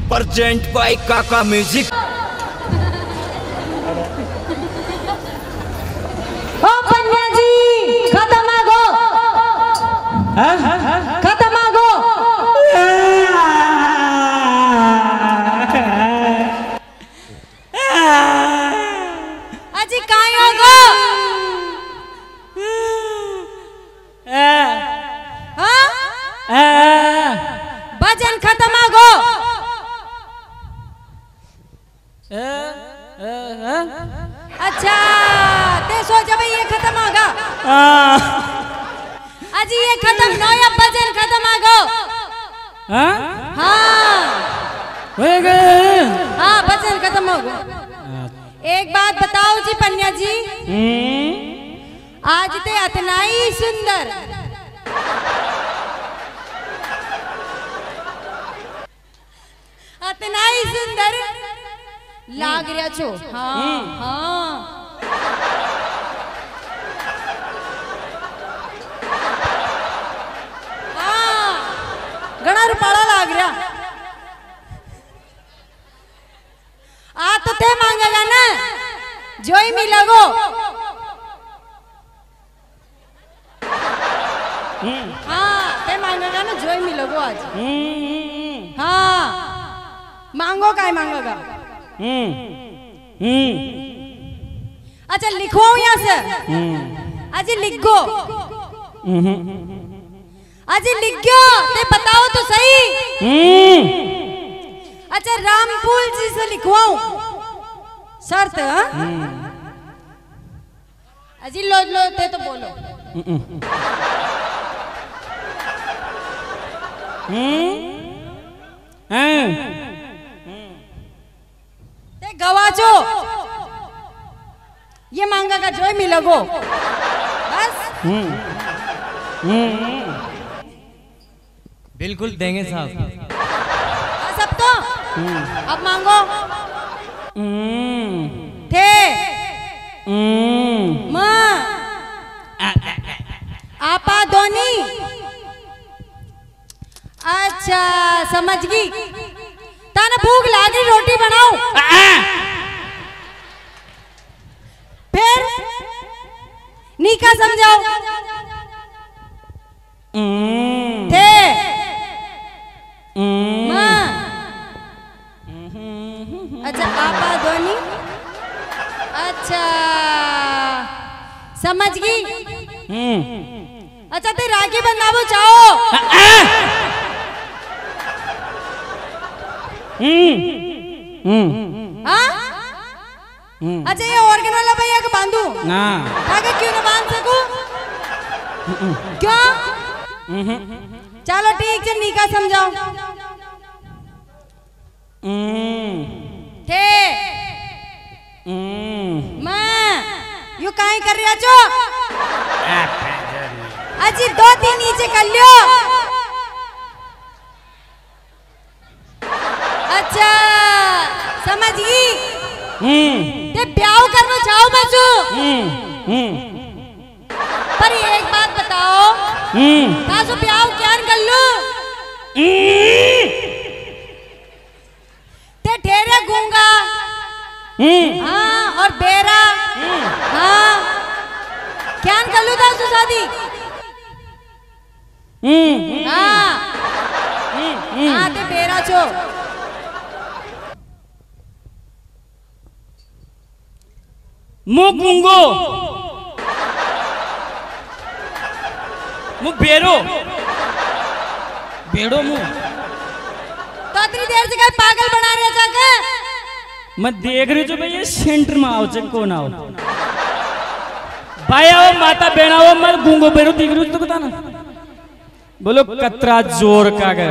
Present by Kaka music. ओ कन्या जी खत्म आगो, खत्म आगो। अजी काई होगो? भजन खत्म आगो। अच्छा ते सोचा भाई ये खत्म होगा। अजी ये खत्म ना या भजन खत्म आगो। हाँ हाँ भजन खत्म हो गया। एक बात बताओ जी पन्या जी, आज ते इतना ही सुंदर इतना ही सुंदर लाग रहा छो। हाँ हाँ हाँ घना रुपाला लाग रहा। आ तो ते मांगेगा ना जो ही मिलोगो। हाँ ते मांगेगा ना जो ही मिलोगो आज। हाँ मांगो काय मांगेगा। अच्छा लिखो यहाँ से। अजी लिख गो। अजी लिख गयो ते बताओ तो सही। अच्छा रामपुल जी से लिखवाऊं शर्त। अजी लो लो ते तो बोलो। ते गवाचो ये मांगा का जो मिलोगो बस। बिल्कुल देंगे साहब। सब तो अब मांगो। थे माँ आपा दोनी। अच्छा समझ गई। ताना भूख लागी रोटी बनाओ। फिर नीका समझाओ। थे माँ अच्छा आपा दोनी। अच्छा समझ गई। अच्छा ते राखी बंधावो चाहो। हाँ अच्छा ये ऑर्गन वाला भैया को बांधू ना आगे क्यों ना बांध सकूं? क्यों? चलो ठीक है नीका समझाओ। थे माँ यू काहे कर रहा छो? अजी दो तीन नीचे कर लियो। अच्छा समझ गई। ते ब्याह करना चाहो बच्चो। पर एक बात बताओ तासो ब्याह क्या कर लो? ते ठेरे गूंगा हाँ और बेरा हाँ क्या कर लो तासो शादी। हाँ हाँ ते बेरा छो। मु गुंगो मु बेरो बेड़ो मु तो इतनी देर से क्या पागल बना रहे जाके? मैं देख रही हूँ भाई ये सेंटर में आओ चेक कौन आओ भाई आओ माता बेना आओ मैं गुंगो बेरो देख रही हूँ तो बताना। बोलो कतरा जोर का गया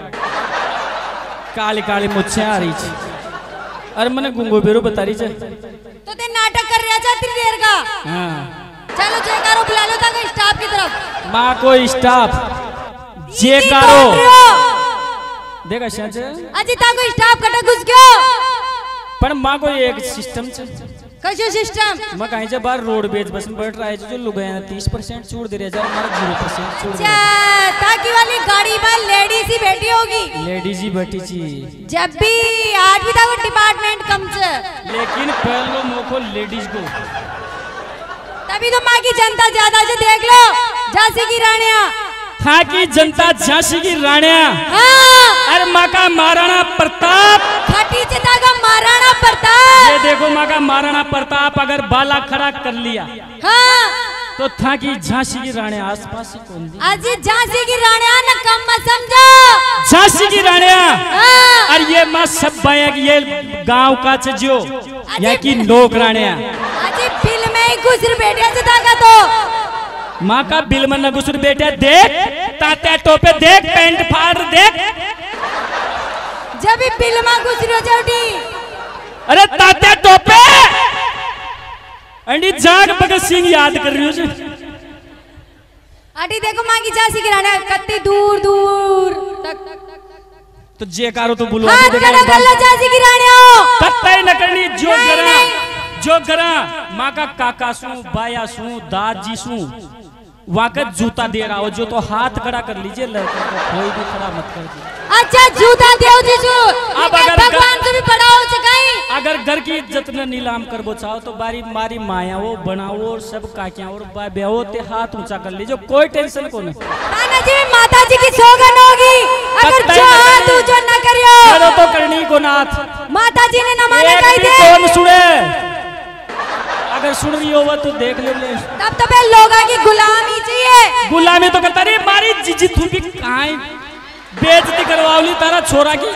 काली काली मुझसे आ रही थी। अरे मैंने गुंगो बेरो बता रही थी तो ते नाटक कर रहा था इतनी देर का। हाँ चलो जयकारो बुला लो ताकि स्टाफ की तरफ। माँ को स्टाफ जयकारो देखा शायद अजी ताको स्टाफ कटे घुस गयो। पर माँ को एक सिस्टम से कैसे सिस्टम? मैं कहीं से बाहर रोड बेच बस में बैठ रहा है जो लोग हैं 30% छूट दे रहे हैं हमारा 0% छूट। अच्छा ताकि वाली गाड़ी में लेडीज ही बैठी होगी। होगी लेडीज ही बैठी छी जब भी 8वीं तक डिपार्टमेंट कम से लेकिन पहलो मोको लेडीज को तभी तो माँ की जनता ज्यादा से देख लो झांसी की रानिया था की जनता झांसी की रानिया हाँ अरे माँ का महाराणा प्रताप खटी चिता का महाराणा प्रताप ये देखो माँ का महाराणा प्रताप अगर बाला खड़ा कर लिया हाँ तो था की झांसी की रानिया आसपास ही कौन दी आज झांसी की रानिया न कम मत समझो झांसी की रानिया हाँ और ये माँ सब बाया ये गांव का जो या की नोक रानिया आज फिल्म में ही घुसर बैठे से ताका तो माँ का बिल में न घुसर बैठे देख तात्या टोपे देख पैंट फाड़ देख जब भी फिल्म में घुसरो चौटी अरे तात्या टोपे अंडी जाग भगत सिंह याद कर रही हो आटी देखो माँ की झांसी की रानिया कत्ती दूर दूर तक तो जेकारो तो बुलवा हाथ दे खड़ा कर लो झांसी की रानिया कत्ते न करनी नहीं। जो गरा माँ का काका सू बाया सू दादी सू वहां का जूता दे रहा हो जो तो हाथ खड़ा कर लीजिए लड़के को कोई भी खड़ा मत कर दीजिए अच्छा जूता देव जीजू अब लेकिन अगर भगवान से भी बड़ा हो सकाई अगर घर की इज्जत न नीलाम करबो चाहो तो बारी मारी माया वो बनाओ और सब काकियां और ब्याहो ते हाथ ऊंचा कर लीजिए कोई टेंशन को नहीं नाना जी माता जी की सौगंध होगी अगर कत्ते जो न हाथ करनी। ऊंचा न करियो करो तो करनी को नाथ माता जी ने न माना एक कही भी दे कौन सुने अगर सुन रही हो तो देख ले तब तो फिर लोगा की गुलामी चाहिए गुलामी तो करता नहीं मारी जीजी तू भी कहाँ बेइज्जती करवावली तारा छोरा की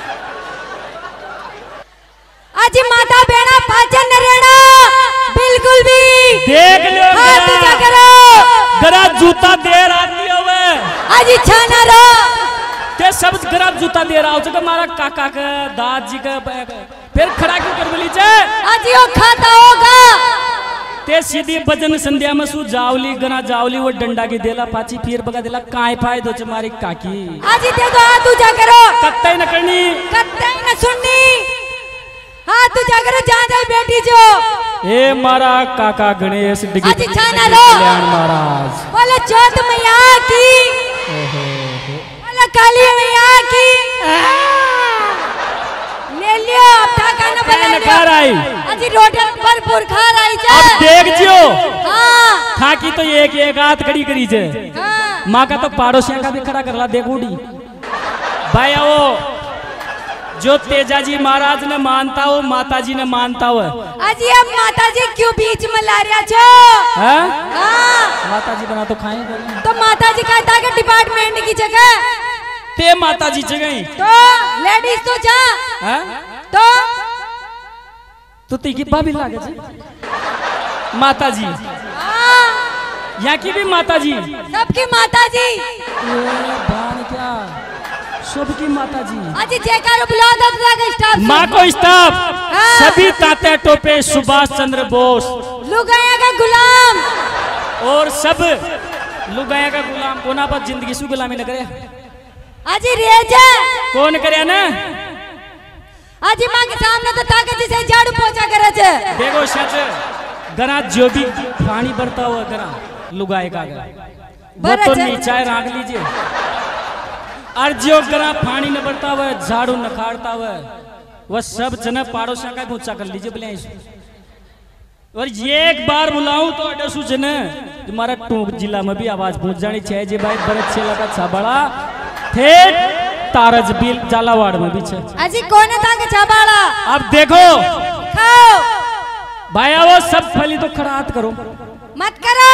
आज माता बेड़ा पाचन न रहना बिल्कुल भी देख लो हाथ ऊंचा करो गरा जूता देर आती होवे आज इच्छा न रो ते सब गरा जूता दे रहा हो जगह मारा काका का दादी का फिर खड़ा क्यों कर बोली जे आज यो खाता होगा ते सीधी भजन संध्या में सु जावली गना जावली वो डंडा की देला पाची फिर बगा देला काय फायदो च मारी काकी आज दे दो हाथ ऊंचा करो कत्ते न करनी कत्ते न सुननी हाथ ऊंचा करो जहाँ जहाँ बैठी जो ए मारा काका गणेश डिगी आज इच्छा न रो कल्याण महाराज बोले चौथ मैया की बोले काली मैया की ले लियो अब था खाना बना न खा लियो रही आज रोटी भरपूर खा रही जा अब देख जियो हाँ खा की तो एक एक हाथ खड़ी करी जे हाँ माँ का तो पाड़ोसिया का भी खड़ा कर ला देख उड़ी भाई वो जो तेजाजी महाराज ने मानता हो माता जी ने मानता हो आज ये माता जी क्यों बीच में ला रहा छो हाँ हाँ माता जी बना तो खाएंगे तो माता जी कहता है डिपार्टमेंट की जगह ते माता जी जगह तो लेडीज तो जा हाँ तो तो तीकी भाभी लागे जी माता जी हाँ यहाँ की भी माता जी सबकी माता जी भान क्या सबकी माता जी आज जयकार बुला दो का स्टाफ माँ को स्टाफ हाँ। सभी तात्या टोपे सुभाष चंद्र बोस लुगाया का गुलाम और सब लुगाया का गुलाम कोना पर जिंदगी सु गुलामी न करे आज रेजा कौन करे ना आज माँ के सामने तो ताकत से झाड़ू पोछा करे छे देखो सच गरा जो भी पानी भरता हुआ गरा लुगाए का गरा वो बड़ा तो अच्छा। नीचा राख लीजिए और जो गरा पानी न भरता हुआ झाड़ू न खाड़ता हुआ वह सब जन पाड़ोसिया का ऊंचा कर लीजिए बोले और ये एक बार बुलाऊं तो अडसू जन तुम्हारा टोंक जिला में भी आवाज पहुंच जानी चाहिए जे भाई बरत छे लगा छा बड़ा ठेठ तारज बिल झालावाड़ में भी छे आज कौन था के छाबाड़ा अब देखो खाओ भाई वो सब फली तो खड़ात करो मत करो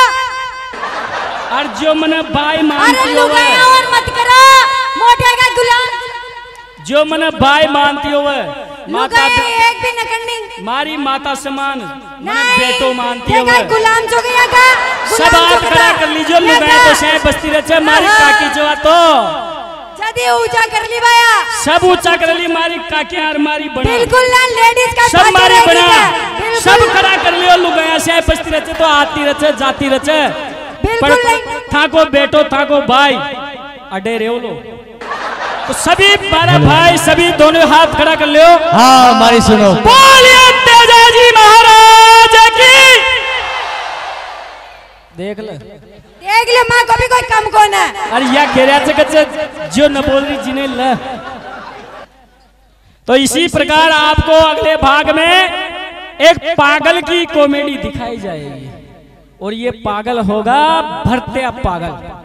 और जो मने भाई अरे मानती हो लुगाया और मत करो मोटे का गुलाम जो मने भाई मानती हो माता लुगाया एक भी न करनी मारी माता समान मने नहीं बेटो मानती ये हो का गुलाम जो गया का सब हाथ खड़ा कर लीजिए लुगाए तो शायद बस्ती रचे मारी काकी जो तो जदी ऊंचा कर ली भाया सब ऊंचा कर ली मारी काकी और मारी बना बिल्कुल ना लेडीज का सब पास मारी रहेगी बना क्या? बिल्कुल। सब खड़ा कर लियो लुगाया शायद बस्ती रचे तो आती रचे जाती रचे बिल्कुल पर नहीं। थाको बेटो थाको भाई अडे रेव लो तो सभी 12 भाई सभी दोनों हाथ खड़ा कर लियो हाँ हमारी सुनो बोलिए तेजाजी महाराज की देख ले एक ले माँ को भी कोई कम को ना। अरे या घेरा से कच्चे जो न बोल रही जिन्हें ल। तो इसी प्रकार आपको अगले भाग में एक पागल की कॉमेडी दिखाई जाएगी और ये पागल होगा भरते पागल।